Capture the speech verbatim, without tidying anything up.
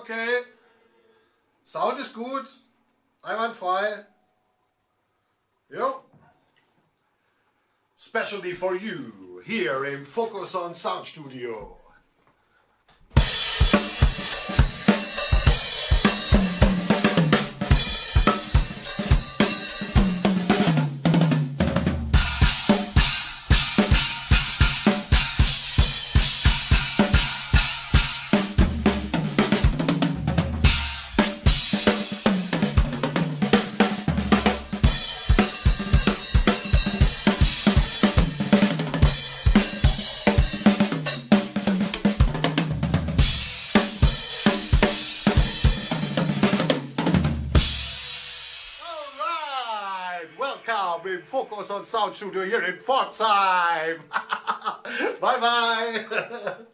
okay. Sound ist gut. Einwandfrei. Jo. Specially for you, here im Focus on Sound Studio. Welcome in Focus on Sound Studio here in Pforzheim. Bye bye.